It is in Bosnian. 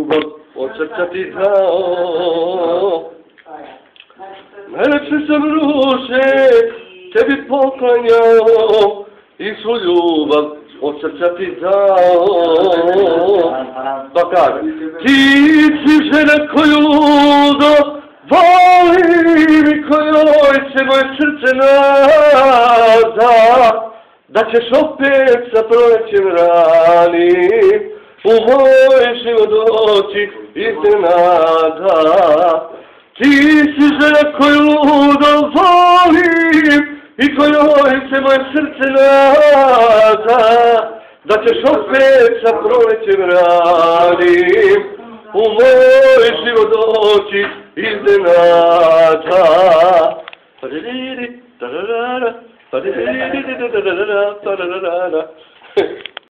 ljubav od srca ti dao. Najlepše sam ruže tebi poklanjao i svu ljubav od srca ti dao. Pa kaže, ti si žena koju ludo volim i kojoj se moje srce nada, da ćeš opet sa prolećem ranim u moj život doći iznenada. Ti si žena koju ludo volim i kojoj se moje srce nada, da ćeš opet sa prolećem ranim u moj život doći iznenada. Pa